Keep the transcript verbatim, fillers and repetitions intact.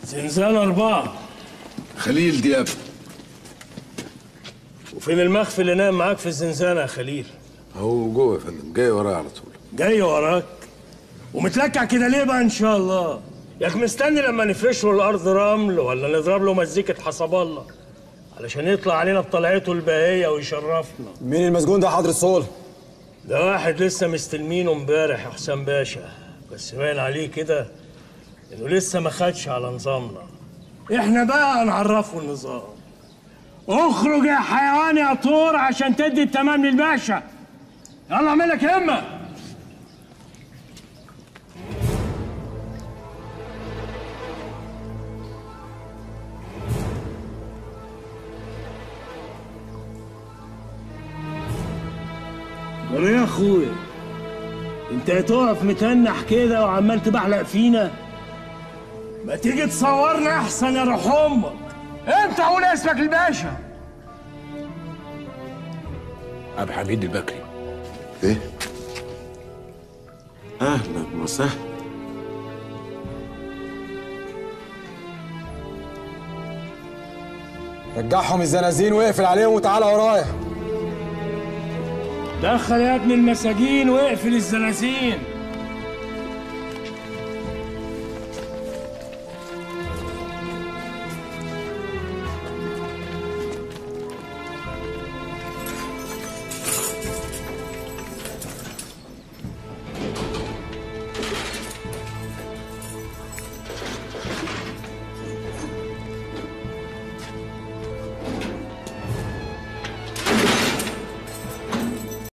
زنزانة أربعة. خليل دياب. وفين المخفي اللي نام معاك في الزنزانة يا خليل؟ هو جوه يا فندم، جاي ورايا على طول. جاي وراك؟ ومتلكع كده ليه بقى إن شاء الله؟ ياك مستني لما نفرش له الأرض رمل ولا نضرب له مزيكة حسب الله علشان يطلع علينا بطلعته الباهية ويشرفنا؟ مين المسجون ده يا حضرة الصول؟ ده واحد لسه مستلمينه امبارح يا حسام باشا، بس باين عليه كده إنه لسه ما خدش على نظامنا. إحنا بقى هنعرفه النظام. اخرج يا حيوان يا طور عشان تدي التمام للباشا. يلا اعمل لك همه. قول يا اخويا، انت هتقف متنح كده وعمال تبحلق فينا؟ ما تيجي تصورنا احسن يا روح امك. انت قول اسمك الباشا. عبد الحميد البكري. ايه؟ اهلا وسهلا. رجعهم الزنازين واقفل عليهم وتعالى ورايا. دخل يا ابن المساجين واقفل الزنازين.